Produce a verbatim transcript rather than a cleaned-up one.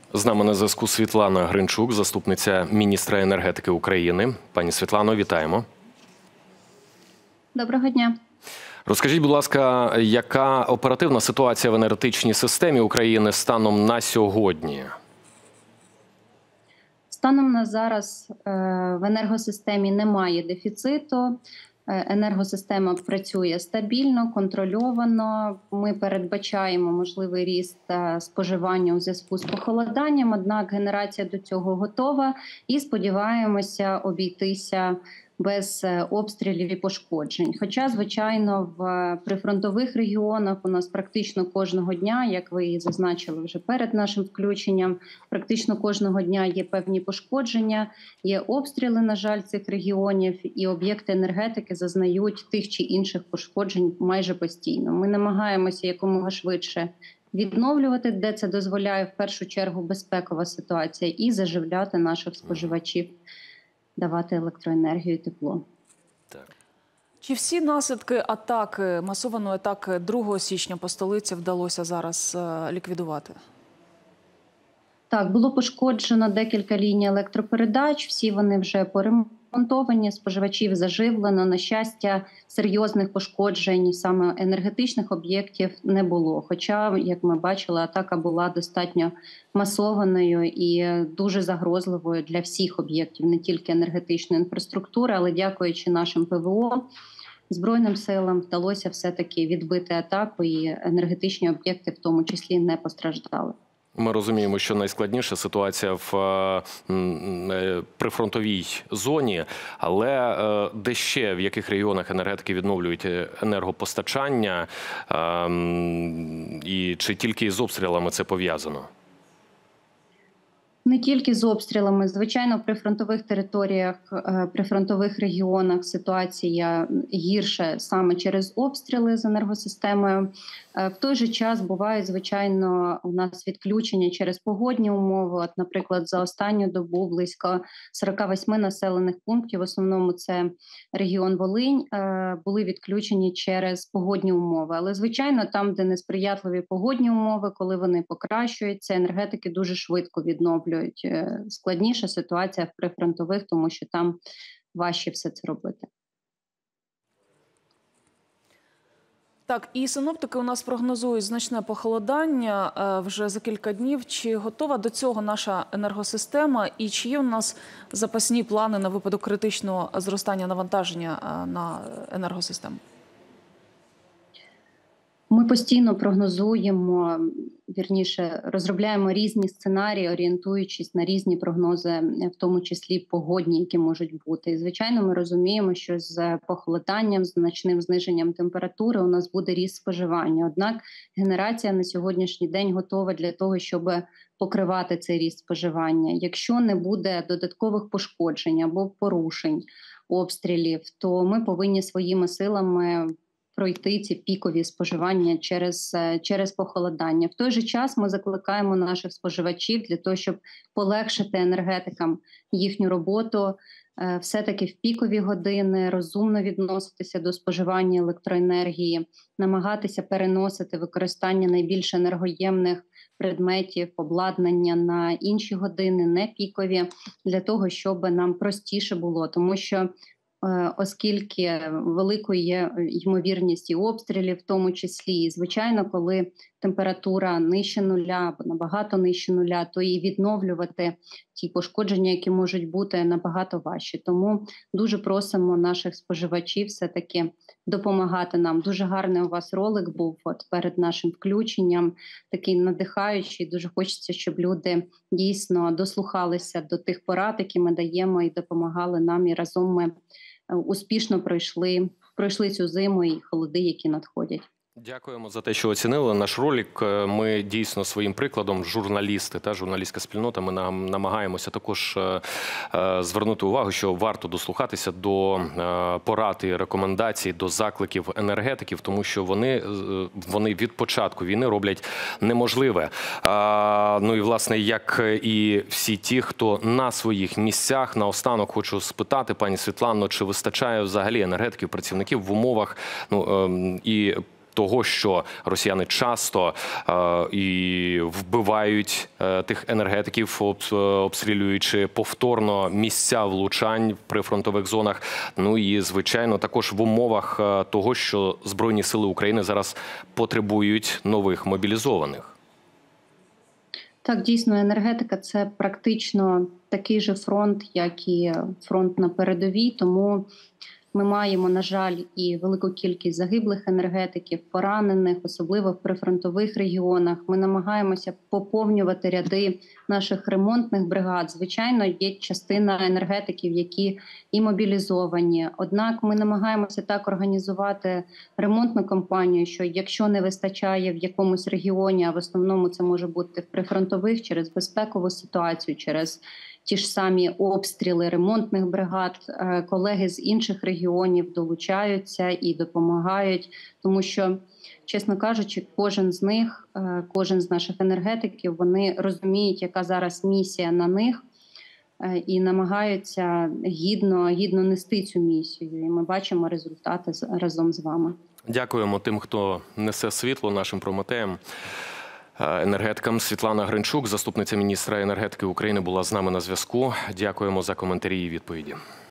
З нами на зв'язку Світлана Гринчук, заступниця міністра енергетики України. Пані Світлано, вітаємо. Доброго дня. Розкажіть, будь ласка, яка оперативна ситуація в енергетичній системі України станом на сьогодні? Станом на зараз в енергосистемі немає дефіциту. Енергосистема працює стабільно, контрольовано. Ми передбачаємо можливий ріст споживання у зв'язку з похолоданням, однак генерація до цього готова і сподіваємося обійтися без обстрілів і пошкоджень. Хоча, звичайно, в прифронтових регіонах у нас практично кожного дня, як ви і зазначили вже перед нашим включенням, практично кожного дня є певні пошкодження, є обстріли, на жаль, цих регіонів, і об'єкти енергетики зазнають тих чи інших пошкоджень майже постійно. Ми намагаємося якомога швидше відновлювати, де це дозволяє в першу чергу безпекова ситуація, і заживляти наших споживачів, давати електроенергію і тепло. Так. Чи всі наслідки атаки, масованої атаки другого січня по столиці вдалося зараз ліквідувати? Так, було пошкоджено декілька ліній електропередач, всі вони вже поремонтовані, споживачів заживлено. На щастя, серйозних пошкоджень саме енергетичних об'єктів не було. Хоча, як ми бачили, атака була достатньо масованою і дуже загрозливою для всіх об'єктів, не тільки енергетичної інфраструктури, але дякуючи нашим ПВО, Збройним силам вдалося все-таки відбити атаку, і енергетичні об'єкти в тому числі не постраждали. Ми розуміємо, що найскладніша ситуація в прифронтовій зоні, але де ще, в яких регіонах енергетики відновлюють енергопостачання, і чи тільки з обстрілами це пов'язано? Не тільки з обстрілами. Звичайно, в прифронтових територіях, прифронтових регіонах ситуація гірша саме через обстріли з енергосистемою. В той же час бувають, звичайно, у нас відключення через погодні умови. От, наприклад, за останню добу близько сорока восьми населених пунктів, в основному це регіон Волинь, були відключені через погодні умови. Але, звичайно, там, де несприятливі погодні умови, коли вони покращуються, енергетики дуже швидко відновлюють. Складніша ситуація в прифронтових, тому що там важче все це робити. Так, і синоптики у нас прогнозують значне похолодання вже за кілька днів. Чи готова до цього наша енергосистема і чи є у нас запасні плани на випадок критичного зростання навантаження на енергосистему? Ми постійно прогнозуємо, вірніше, розробляємо різні сценарії, орієнтуючись на різні прогнози, в тому числі погодні, які можуть бути. І, звичайно, ми розуміємо, що з похолоданням, з значним зниженням температури у нас буде ріст споживання. Однак генерація на сьогоднішній день готова для того, щоб покривати цей ріст споживання. Якщо не буде додаткових пошкоджень або порушень, обстрілів, то ми повинні своїми силами пройти ці пікові споживання через, через похолодання. В той же час ми закликаємо наших споживачів для того, щоб полегшити енергетикам їхню роботу, все-таки в пікові години розумно відноситися до споживання електроенергії, намагатися переносити використання найбільш енергоємних предметів, обладнання на інші години, не пікові, для того, щоб нам простіше було. Тому що оскільки великою є ймовірність і обстрілів в тому числі. І, звичайно, коли температура нижче нуля або набагато нижче нуля, то і відновлювати ті пошкодження, які можуть бути, набагато важче. Тому дуже просимо наших споживачів все-таки допомагати нам. Дуже гарний у вас ролик був от перед нашим включенням, такий надихаючий. Дуже хочеться, щоб люди дійсно дослухалися до тих порад, які ми даємо, і допомагали нам, і разом ми успішно пройшли, пройшли цю зиму і холоди, які надходять. Дякуємо за те, що оцінили наш ролик. Ми дійсно своїм прикладом, журналісти та журналістська спільнота, ми намагаємося також звернути увагу, що варто дослухатися до порад і рекомендацій, до закликів енергетиків, тому що вони, вони від початку війни роблять неможливе. Ну і, власне, як і всі ті, хто на своїх місцях. Наостанок хочу спитати, пані Світлано, чи вистачає взагалі енергетиків, працівників в умовах, ну, і того, що росіяни часто і вбивають тих енергетиків, обстрілюючи повторно місця влучань в прифронтових зонах. Ну і, звичайно, також в умовах того, що Збройні сили України зараз потребують нових мобілізованих. Так, дійсно, енергетика – це практично такий же фронт, як і фронт на передовій, тому ми маємо, на жаль, і велику кількість загиблих енергетиків, поранених, особливо в прифронтових регіонах. Ми намагаємося поповнювати ряди наших ремонтних бригад. Звичайно, є частина енергетиків, які і мобілізовані. Однак ми намагаємося так організувати ремонтну кампанію, що якщо не вистачає в якомусь регіоні, а в основному це може бути в прифронтових, через безпекову ситуацію, через ті ж самі обстріли ремонтних бригад, колеги з інших регіонів долучаються і допомагають, тому що, чесно кажучи, кожен з них, кожен з наших енергетиків, вони розуміють, яка зараз місія на них, і намагаються гідно, гідно нести цю місію. І ми бачимо результати разом з вами. Дякуємо тим, хто несе світло нашим прометеям. Енергетикам. Світлана Гринчук, заступниця міністра енергетики України, була з нами на зв'язку. Дякуємо за коментарі і відповіді.